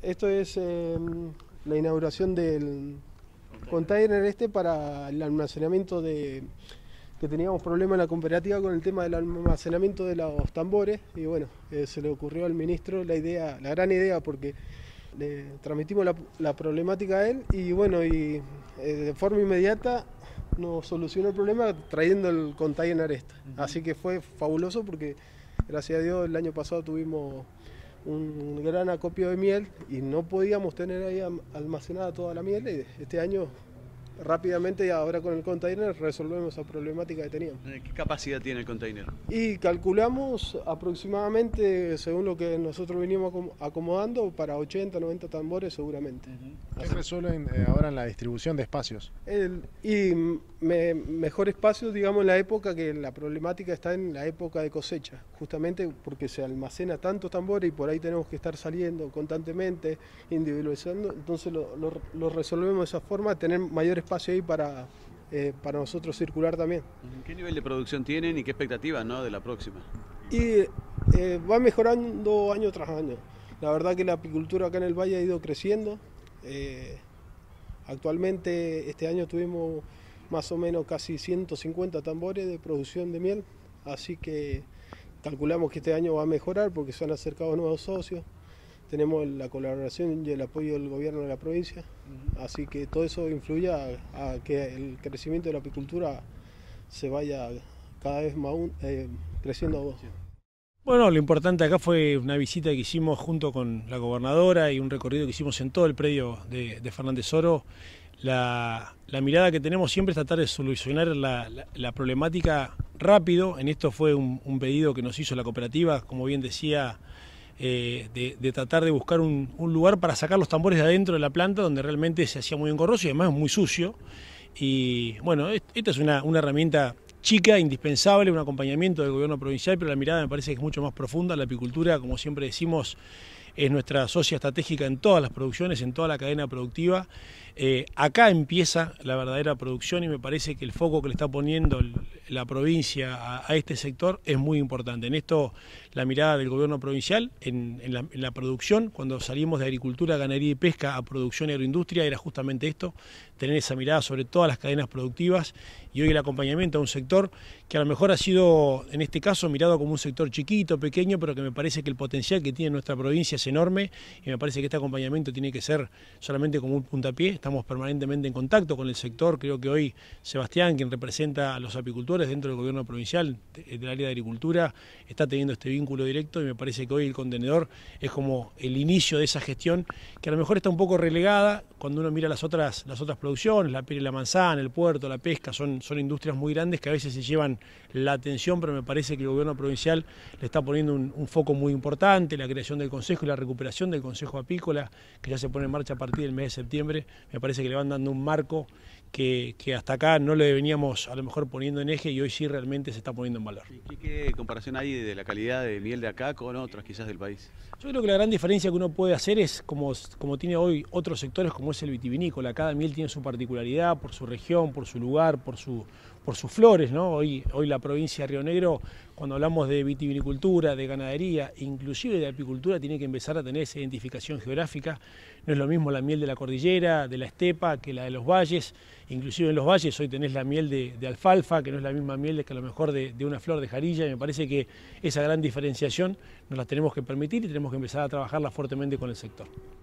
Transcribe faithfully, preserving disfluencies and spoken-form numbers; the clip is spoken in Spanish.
esto es eh, la inauguración del container este para el almacenamiento de... que teníamos problemas en la cooperativa con el tema del almacenamiento de los tambores y bueno, eh, se le ocurrió al ministro la idea, la gran idea porque le transmitimos la, la problemática a él y bueno, y eh, de forma inmediata nos solucionó el problema trayendo el container este. Uh-huh. Así que fue fabuloso porque gracias a Dios el año pasado tuvimos un gran acopio de miel y no podíamos tener ahí almacenada toda la miel y este año rápidamente y ahora con el container resolvemos esa problemática que teníamos. ¿Qué capacidad tiene el container? Y calculamos aproximadamente, según lo que nosotros venimos acomodando, para ochenta, noventa tambores seguramente. Uh-huh. ¿Qué resuelven eh, ahora en la distribución de espacios? El, y me, mejor espacio, digamos, en la época que la problemática está en la época de cosecha, justamente porque se almacena tantos tambores y por ahí tenemos que estar saliendo constantemente, individualizando, entonces lo, lo, lo resolvemos de esa forma, tener mayor espacio ahí para, eh, para nosotros circular también. ¿Qué nivel de producción tienen y qué expectativas, ¿no?, de la próxima? Y eh, va mejorando año tras año. La verdad que la apicultura acá en el valle ha ido creciendo. Eh, actualmente este año tuvimos más o menos casi ciento cincuenta tambores de producción de miel, así que calculamos que este año va a mejorar porque se han acercado nuevos socios. Tenemos la colaboración y el apoyo del gobierno de la provincia, uh-huh. Así que todo eso influye a, a que el crecimiento de la apicultura se vaya cada vez más eh, creciendo a vos. Bueno, lo importante acá fue una visita que hicimos junto con la gobernadora y un recorrido que hicimos en todo el predio de, de Fernández Oro. La, la mirada que tenemos siempre es tratar de solucionar la, la, la problemática rápido. En esto fue un, un pedido que nos hizo la cooperativa, como bien decía, eh, de, de tratar de buscar un, un lugar para sacar los tambores de adentro de la planta donde realmente se hacía muy engorroso y además muy sucio. Y bueno, esta es una, una herramienta chica, indispensable, un acompañamiento del gobierno provincial, pero la mirada me parece que es mucho más profunda. La apicultura, como siempre decimos, es nuestra socia estratégica en todas las producciones, en toda la cadena productiva. Eh, acá empieza la verdadera producción y me parece que el foco que le está poniendo el, la provincia a, a este sector es muy importante. En esto, la mirada del gobierno provincial, en, en, la, en la producción, cuando salimos de agricultura, ganadería y pesca a producción y agroindustria, era justamente esto, tener esa mirada sobre todas las cadenas productivas y hoy el acompañamiento a un sector que a lo mejor ha sido, en este caso, mirado como un sector chiquito, pequeño, pero que me parece que el potencial que tiene nuestra provincia es enorme y me parece que este acompañamiento tiene que ser solamente como un puntapié. Estamos permanentemente en contacto con el sector, creo que hoy Sebastián, quien representa a los apicultores dentro del gobierno provincial del área de agricultura, está teniendo este vínculo directo y me parece que hoy el contenedor es como el inicio de esa gestión que a lo mejor está un poco relegada cuando uno mira las otras, las otras producciones, la piel y la manzana, el puerto, la pesca, son, son industrias muy grandes que a veces se llevan la atención, pero me parece que el gobierno provincial le está poniendo un, un foco muy importante, la creación del Consejo y la recuperación del Consejo Apícola, que ya se pone en marcha a partir del mes de septiembre, me parece que le van dando un marco que, que hasta acá no le veníamos a lo mejor poniendo en eje y hoy sí realmente se está poniendo en valor. ¿Qué, qué comparación hay de la calidad de miel de acá con otras quizás del país? Yo creo que la gran diferencia que uno puede hacer es como, como tiene hoy otros sectores como es el vitivinícola. Cada miel tiene su particularidad por su región, por su lugar, por, su, por sus flores, ¿no? Hoy, hoy la provincia de Río Negro, cuando hablamos de vitivinicultura, de ganadería, inclusive de apicultura, tiene que empezar a tener esa identificación geográfica. No es lo mismo la miel de la cordillera, de la estepa, que la de los valles. Inclusive en los valles hoy tenés la miel de, de alfalfa, que no es la misma miel que a lo mejor de, de una flor de jarilla. Y me parece que esa gran diferenciación nos la tenemos que permitir y tenemos que empezar a trabajarla fuertemente con el sector.